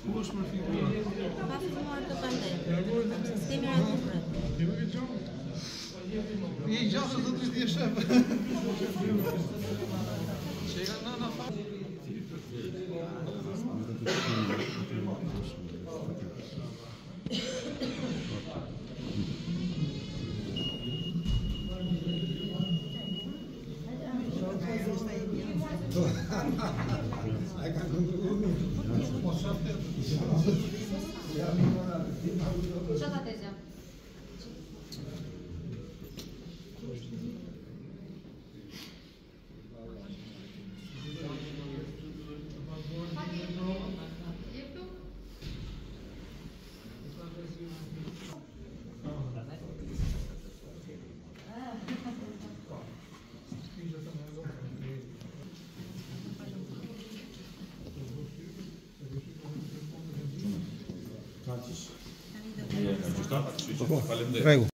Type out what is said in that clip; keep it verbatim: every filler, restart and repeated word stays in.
Ku është për figura? Ka filluar të pandem. Sistemi radioprët. Ti më ke gjatë? I gjatë do të ti shef. Çega na na fa. Ai ka këndurë. Po shaftë. Çfarë ka tezja? Prego.